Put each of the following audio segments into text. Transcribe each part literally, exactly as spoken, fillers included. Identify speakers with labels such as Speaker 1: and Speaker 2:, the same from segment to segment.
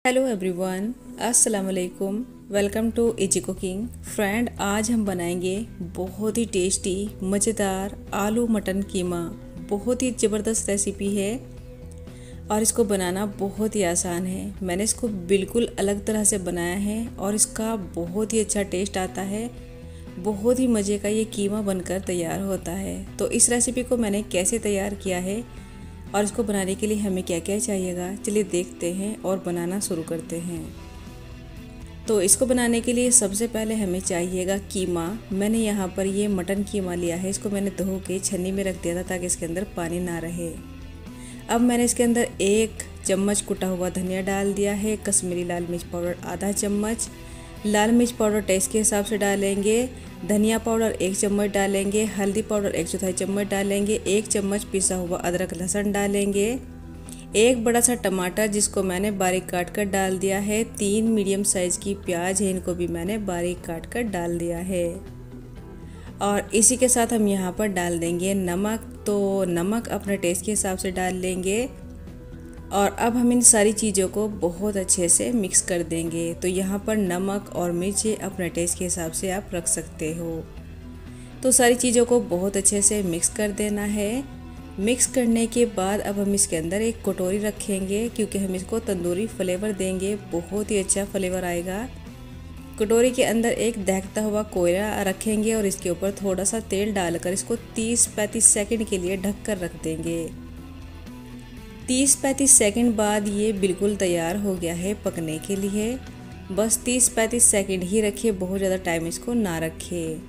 Speaker 1: Hello everyone, अस्सलाम वालेकुम। Welcome to easy cooking. Friend, आज हम बनाएंगे बहुत ही टेस्टी मज़ेदार आलू मटन कीमा। बहुत ही ज़बरदस्त रेसिपी है और इसको बनाना बहुत ही आसान है। मैंने इसको बिल्कुल अलग तरह से बनाया है और इसका बहुत ही अच्छा टेस्ट आता है। बहुत ही मज़े का ये कीमा बनकर तैयार होता है। तो इस रेसिपी को मैंने कैसे तैयार किया है और इसको बनाने के लिए हमें क्या क्या चाहिएगा, चलिए देखते हैं और बनाना शुरू करते हैं। तो इसको बनाने के लिए सबसे पहले हमें चाहिएगा कीमा। मैंने यहाँ पर ये मटन कीमा लिया है। इसको मैंने धो के छन्नी में रख दिया था ताकि इसके अंदर पानी ना रहे। अब मैंने इसके अंदर एक चम्मच कुटा हुआ धनिया डाल दिया है, कश्मीरी लाल मिर्च पाउडर आधा चम्मच, लाल मिर्च पाउडर टेस्ट के हिसाब से डालेंगे, धनिया पाउडर एक चम्मच डालेंगे, हल्दी पाउडर एक चौथाई चम्मच डालेंगे, एक चम्मच पिसा हुआ अदरक लहसुन डालेंगे, एक बड़ा सा टमाटर जिसको मैंने बारीक काट कर डाल दिया है, तीन मीडियम साइज़ की प्याज है, इनको भी मैंने बारीक काट कर डाल दिया है। और इसी के साथ हम यहाँ पर डाल देंगे नमक। तो नमक अपने टेस्ट के हिसाब से डाल लेंगे और अब हम इन सारी चीज़ों को बहुत अच्छे से मिक्स कर देंगे। तो यहाँ पर नमक और मिर्ची अपने टेस्ट के हिसाब से आप रख सकते हो। तो सारी चीज़ों को बहुत अच्छे से मिक्स कर देना है। मिक्स करने के बाद अब हम इसके अंदर एक कटोरी रखेंगे क्योंकि हम इसको तंदूरी फ्लेवर देंगे, बहुत ही अच्छा फ्लेवर आएगा। कटोरी के अंदर एक दहकता हुआ कोयला रखेंगे और इसके ऊपर थोड़ा सा तेल डालकर इसको तीस पैंतीस सेकंड के लिए ढक कर रख देंगे। तीस पैंतीस सेकंड बाद ये बिल्कुल तैयार हो गया है पकने के लिए। बस तीस पैंतीस सेकंड ही रखिए, बहुत ज़्यादा टाइम इसको ना रखिए।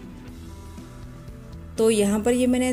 Speaker 1: तो यहाँ पर ये मैंने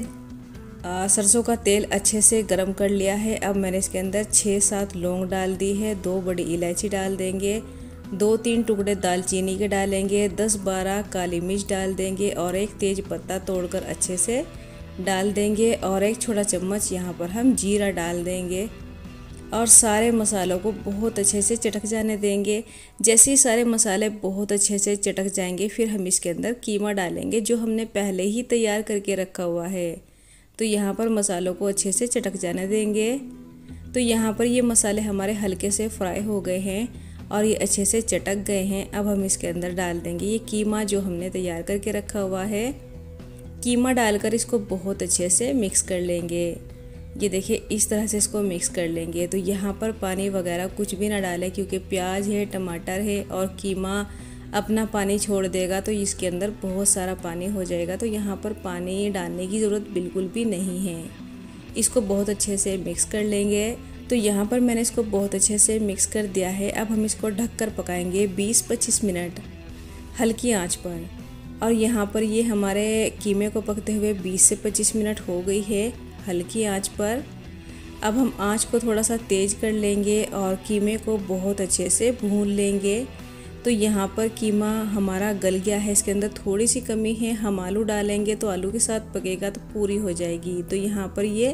Speaker 1: सरसों का तेल अच्छे से गरम कर लिया है। अब मैंने इसके अंदर छः सात लौंग डाल दी है, दो बड़ी इलायची डाल देंगे, दो तीन टुकड़े दालचीनी के डालेंगे, दस बारह काली मिर्च डाल देंगे और एक तेज पत्ता तोड़कर अच्छे से डाल देंगे और एक छोटा चम्मच यहाँ पर हम जीरा डाल देंगे और सारे मसालों को बहुत अच्छे से चटक जाने देंगे। जैसे ही सारे मसाले बहुत अच्छे से चटक जाएंगे फिर हम इसके अंदर कीमा डालेंगे जो हमने पहले ही तैयार करके रखा हुआ है। तो यहाँ पर मसालों को अच्छे से चटक जाने देंगे। तो यहाँ पर ये मसाले हमारे हल्के से फ्राई हो गए हैं और ये अच्छे से चटक गए हैं। अब हम इसके अंदर डाल देंगे ये कीमा जो हमने तैयार करके रखा हुआ है। कीमा डालकर इसको बहुत अच्छे से मिक्स कर लेंगे। ये देखिए इस तरह से इसको मिक्स कर लेंगे। तो यहाँ पर पानी वगैरह कुछ भी ना डालें क्योंकि प्याज है, टमाटर है और कीमा अपना पानी छोड़ देगा तो इसके अंदर बहुत सारा पानी हो जाएगा। तो यहाँ पर पानी डालने की ज़रूरत बिल्कुल भी नहीं है। इसको बहुत अच्छे से मिक्स कर लेंगे। तो यहाँ पर मैंने इसको बहुत अच्छे से मिक्स कर दिया है। अब हम इसको ढक कर पकाएंगे बीस पच्चीस मिनट हल्की आँच पर। और यहाँ पर ये हमारे कीमे को पकते हुए बीस से पच्चीस मिनट हो गई है हल्की आंच पर। अब हम आंच को थोड़ा सा तेज़ कर लेंगे और कीमे को बहुत अच्छे से भून लेंगे। तो यहाँ पर कीमा हमारा गल गया है, इसके अंदर थोड़ी सी कमी है। हम आलू डालेंगे तो आलू के साथ पकेगा तो पूरी हो जाएगी। तो यहाँ पर ये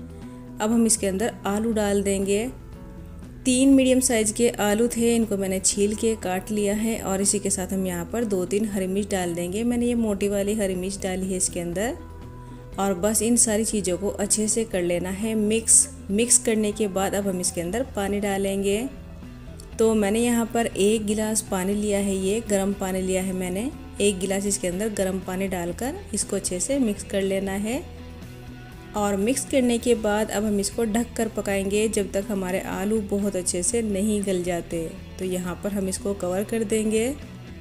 Speaker 1: अब हम इसके अंदर आलू डाल देंगे। तीन मीडियम साइज़ के आलू थे, इनको मैंने छील के काट लिया है और इसी के साथ हम यहाँ पर दो तीन हरी मिर्च डाल देंगे। मैंने ये मोटी वाली हरी मिर्च डाली है इसके अंदर और बस इन सारी चीज़ों को अच्छे से कर लेना है मिक्स। मिक्स करने के बाद अब हम इसके अंदर पानी डालेंगे। तो मैंने यहाँ पर एक गिलास पानी लिया है, ये गर्म पानी लिया है मैंने। एक गिलास इसके अंदर गर्म पानी डालकर इसको अच्छे से मिक्स कर लेना है और मिक्स करने के बाद अब हम इसको ढक कर पकाएंगे जब तक हमारे आलू बहुत अच्छे से नहीं गल जाते। तो यहाँ पर हम इसको कवर कर देंगे।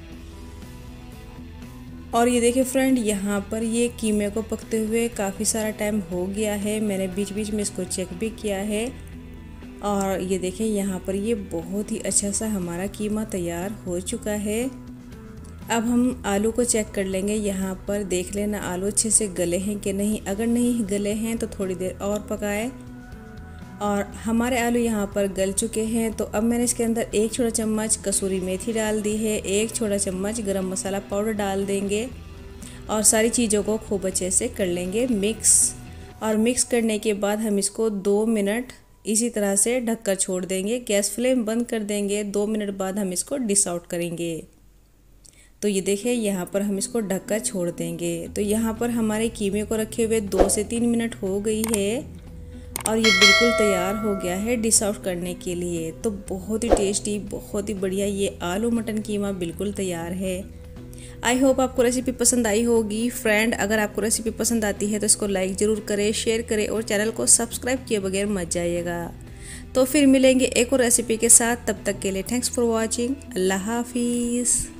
Speaker 1: और ये देखिए फ्रेंड, यहाँ पर ये कीमे को पकते हुए काफ़ी सारा टाइम हो गया है। मैंने बीच बीच में इसको चेक भी किया है और ये देखें यहाँ पर ये बहुत ही अच्छा सा हमारा कीमा तैयार हो चुका है। अब हम आलू को चेक कर लेंगे। यहाँ पर देख लेना आलू अच्छे से गले हैं कि नहीं। अगर नहीं गले हैं तो थोड़ी देर और पकाएं। और हमारे आलू यहाँ पर गल चुके हैं। तो अब मैंने इसके अंदर एक छोटा चम्मच कसूरी मेथी डाल दी है, एक छोटा चम्मच गरम मसाला पाउडर डाल देंगे और सारी चीज़ों को खूब अच्छे से कर लेंगे मिक्स। और मिक्स करने के बाद हम इसको दो मिनट इसी तरह से ढक कर छोड़ देंगे। गैस फ्लेम बंद कर देंगे। दो मिनट बाद हम इसको डिश आउट करेंगे। तो ये देखिए यहाँ पर हम इसको ढककर छोड़ देंगे। तो यहाँ पर हमारे कीमे को रखे हुए दो से तीन मिनट हो गई है और ये बिल्कुल तैयार हो गया है डिश आउट करने के लिए। तो बहुत ही टेस्टी, बहुत ही बढ़िया ये आलू मटन कीमा बिल्कुल तैयार है। आई होप आपको रेसिपी पसंद आई होगी। फ्रेंड, अगर आपको रेसिपी पसंद आती है तो इसको लाइक ज़रूर करें, शेयर करें और चैनल को सब्सक्राइब किए बगैर मत जाइएगा। तो फिर मिलेंगे एक और रेसिपी के साथ, तब तक के लिए थैंक्स फॉर वॉचिंग। अल्लाह हाफिज़।